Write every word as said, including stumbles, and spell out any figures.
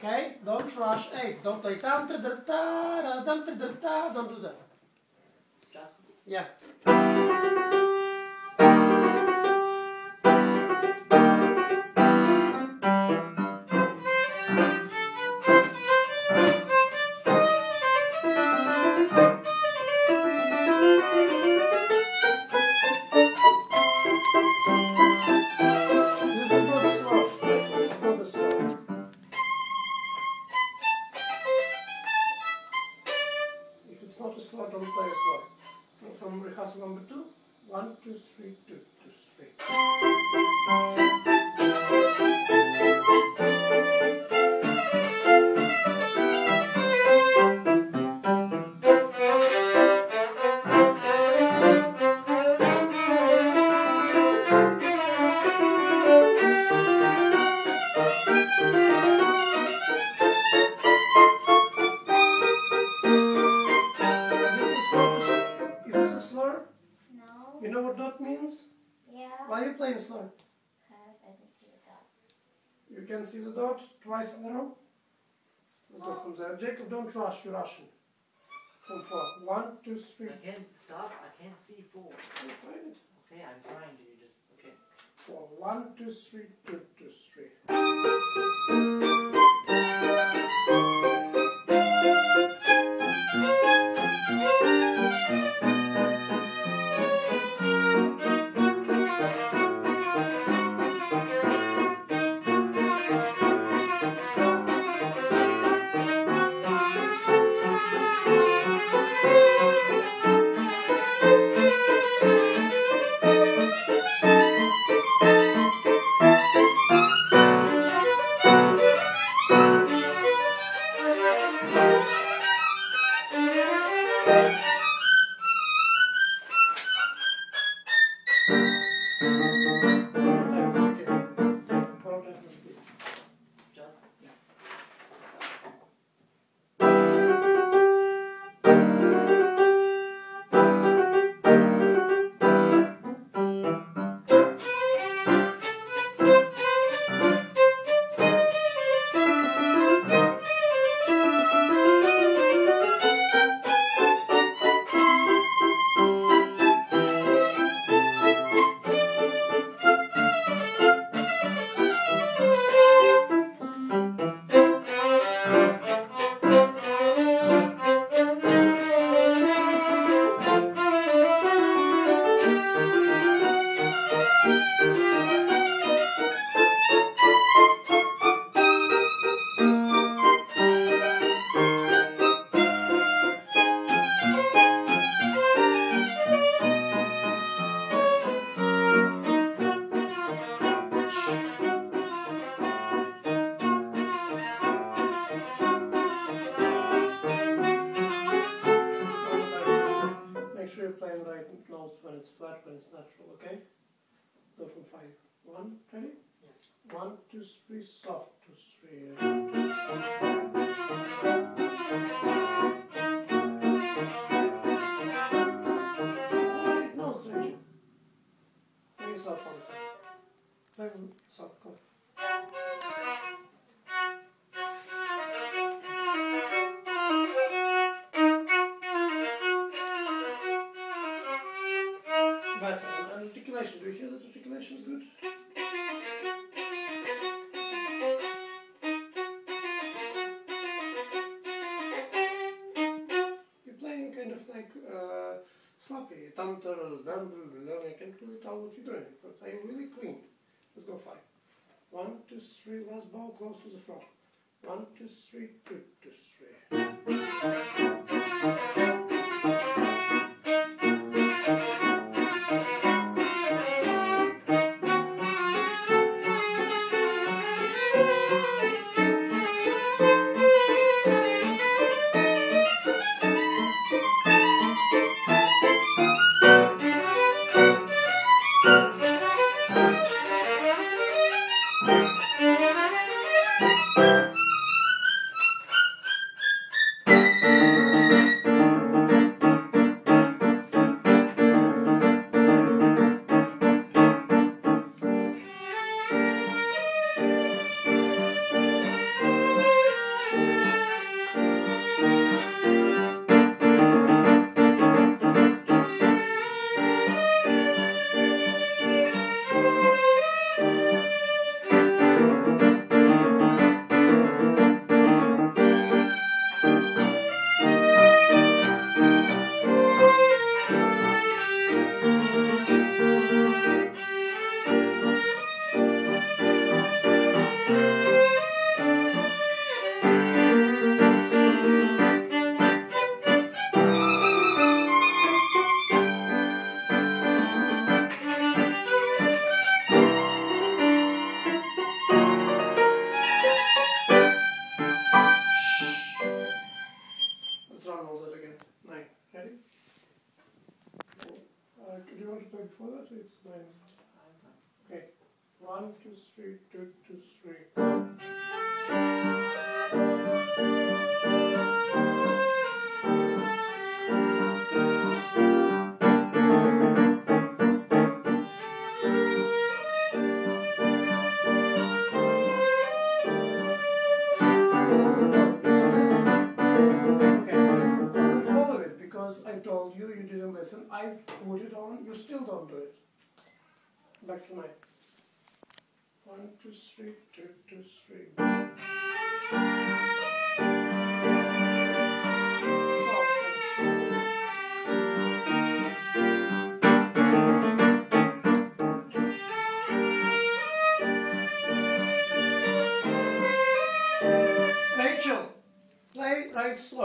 Okay? Don't rush eight. Don't play dum da da da dum da da da. Don't do that. Just Yeah. This is not slow. This is not a slow. If it's not a slow, don't play a slow. From rehearsal number two. One, two, three, two, two, three. Is this a slur? No. You know what dot means? Yeah. Why are you playing slur? Because I didn't see the dot. You can see the dot twice in a row. Let's go from there. Jacob, don't rush. You're rushing. From four. One, two, three. I can't stop. I can't see four. Okay, find it. Okay, I'm trying to. You just okay. Four. One, two, three, two, two, three. Just Make sure you're playing right notes when it's flat, when it's natural, okay? Go from five. One, ready? Yeah. One, two, three, soft, two, three. Right notes, Rachel. Play yourself on the side. Play yourself, go. Better. And, and articulation. Do you hear that articulation is good? You're playing kind of like uh, sloppy. Dum dum dum dum dum. I can't really tell what you're doing, but I'm really clean. Let's go five. One, two, three. Last bow close to the front. One, two, three, two, two, three. before that? It's nine. Okay. One, two, three, two, two, three. I told you, you didn't listen. I put it on, you still don't do it. Back to nine. One, two, three, two, two, three. Rachel, play right slow.